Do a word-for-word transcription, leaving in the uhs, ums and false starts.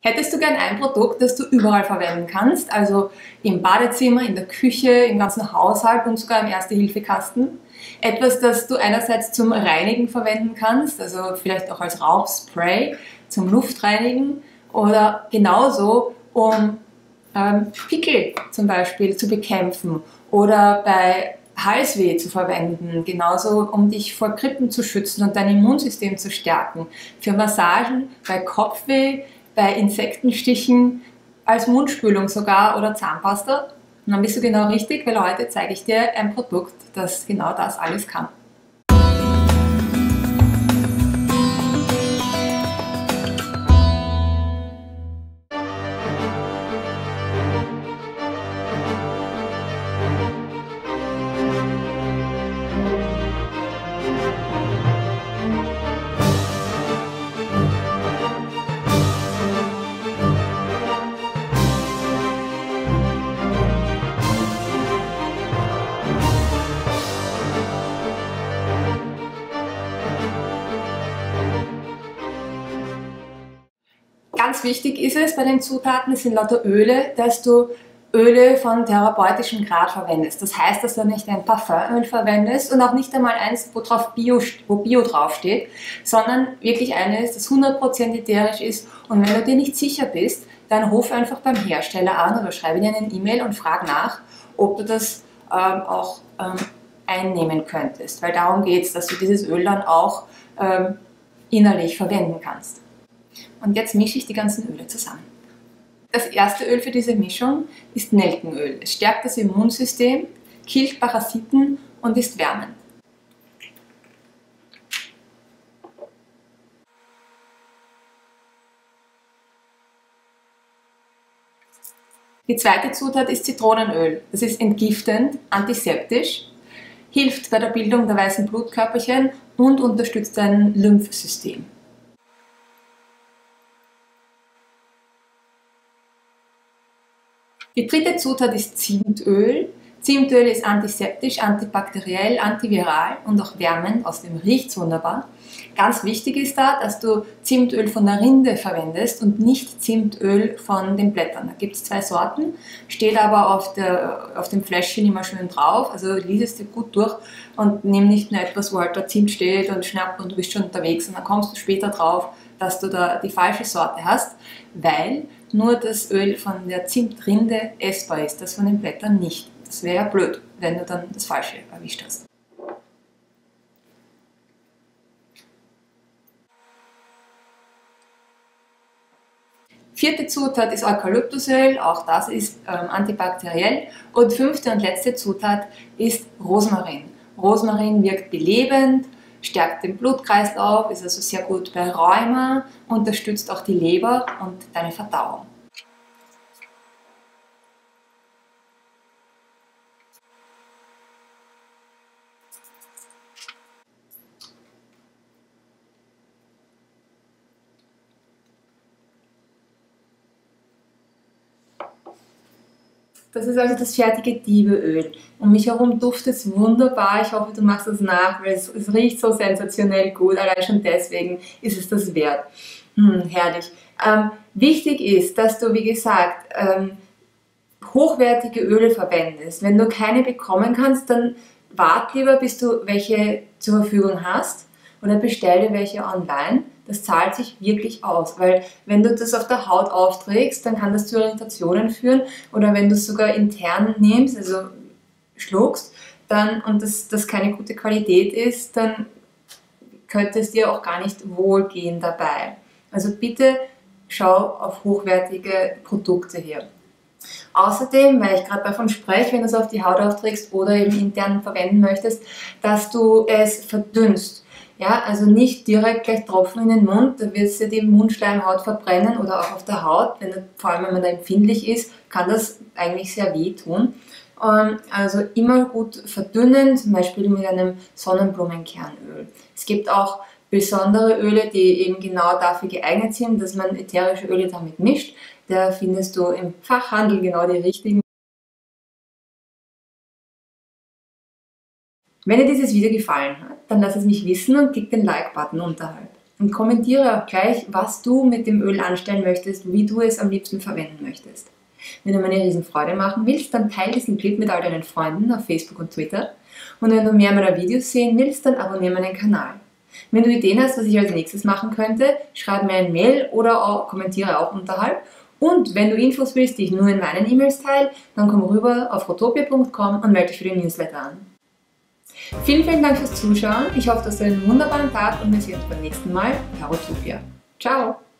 Hättest du gern ein Produkt, das du überall verwenden kannst, also im Badezimmer, in der Küche, im ganzen Haushalt und sogar im Erste-Hilfe-Kasten? Etwas, das du einerseits zum Reinigen verwenden kannst, also vielleicht auch als Rauchspray zum Luftreinigen oder genauso, um ähm, Pickel zum Beispiel zu bekämpfen oder bei Halsweh zu verwenden, genauso um dich vor Grippen zu schützen und dein Immunsystem zu stärken, für Massagen, bei Kopfweh, bei Insektenstichen, als Mundspülung sogar oder Zahnpasta. Und dann bist du genau richtig, weil heute zeige ich dir ein Produkt, das genau das alles kann. Ganz wichtig ist es bei den Zutaten, es sind lauter Öle, dass du Öle von therapeutischem Grad verwendest. Das heißt, dass du nicht ein Parfümöl verwendest und auch nicht einmal eins, wo, drauf Bio, wo Bio draufsteht, sondern wirklich eines, das hundert Prozent ätherisch ist. Und wenn du dir nicht sicher bist, dann ruf einfach beim Hersteller an oder schreibe dir eine E-Mail und frag nach, ob du das ähm, auch ähm, einnehmen könntest. Weil darum geht es, dass du dieses Öl dann auch ähm, innerlich verwenden kannst. Und jetzt mische ich die ganzen Öle zusammen. Das erste Öl für diese Mischung ist Nelkenöl. Es stärkt das Immunsystem, killt Parasiten und ist wärmend. Die zweite Zutat ist Zitronenöl. Das ist entgiftend, antiseptisch, hilft bei der Bildung der weißen Blutkörperchen und unterstützt dein Lymphsystem. Die dritte Zutat ist Zimtöl. Zimtöl ist antiseptisch, antibakteriell, antiviral und auch wärmend, außerdem riecht es wunderbar. Ganz wichtig ist da, dass du Zimtöl von der Rinde verwendest und nicht Zimtöl von den Blättern. Da gibt es zwei Sorten, steht aber auf, der, auf dem Fläschchen immer schön drauf, also lies es dir gut durch und nimm nicht nur etwas, wo halt da Zimt steht und schnapp und du bist schon unterwegs und dann kommst du später drauf, dass du da die falsche Sorte hast, weil nur das Öl von der Zimtrinde essbar ist, das von den Blättern nicht. Das wäre ja blöd, wenn du dann das Falsche erwischt hast. Vierte Zutat ist Eukalyptusöl, auch das ist ähm, antibakteriell. Und fünfte und letzte Zutat ist Rosmarin. Rosmarin wirkt belebend, stärkt den Blutkreislauf, ist also sehr gut bei Rheuma, unterstützt auch die Leber und deine Verdauung. Das ist also das fertige Diebeöl. Um mich herum duftet es wunderbar. Ich hoffe, du machst es nach, weil es, es riecht so sensationell gut. Allein schon deswegen ist es das wert. Hm, herrlich. Ähm, wichtig ist, dass du, wie gesagt, ähm, hochwertige Öle verwendest. Wenn du keine bekommen kannst, dann wart lieber, bis du welche zur Verfügung hast oder bestell dir welche online. Das zahlt sich wirklich aus, weil wenn du das auf der Haut aufträgst, dann kann das zu Irritationen führen oder wenn du es sogar intern nimmst, also schluckst, dann, und das, das keine gute Qualität ist, dann könnte es dir auch gar nicht wohlgehen dabei. Also bitte schau auf hochwertige Produkte hier. Außerdem, weil ich gerade davon spreche, wenn du es auf die Haut aufträgst oder eben intern verwenden möchtest, dass du es verdünnst. Ja, also nicht direkt gleich Tropfen in den Mund, da wird es dir die Mundschleimhaut verbrennen oder auch auf der Haut, wenn, vor allem wenn man da empfindlich ist, kann das eigentlich sehr weh tun. Also immer gut verdünnen, zum Beispiel mit einem Sonnenblumenkernöl. Es gibt auch besondere Öle, die eben genau dafür geeignet sind, dass man ätherische Öle damit mischt. Da findest du im Fachhandel genau die richtigen. Wenn dir dieses Video gefallen hat, dann lass es mich wissen und klick den Like-Button unterhalb. Und kommentiere auch gleich, was du mit dem Öl anstellen möchtest, wie du es am liebsten verwenden möchtest. Wenn du mir eine Riesenfreude machen willst, dann teile diesen Clip mit all deinen Freunden auf Facebook und Twitter. Und wenn du mehr meiner Videos sehen willst, dann abonniere meinen Kanal. Wenn du Ideen hast, was ich als nächstes machen könnte, schreib mir ein Mail oder auch, kommentiere auch unterhalb. Und wenn du Infos willst, die ich nur in meinen E-Mails teile, dann komm rüber auf rotopia punkt com und melde dich für den Newsletter an. Vielen, vielen Dank fürs Zuschauen. Ich hoffe, dass du einen wunderbaren Tag und wir sehen uns beim nächsten Mal bei Rotopia. Ciao!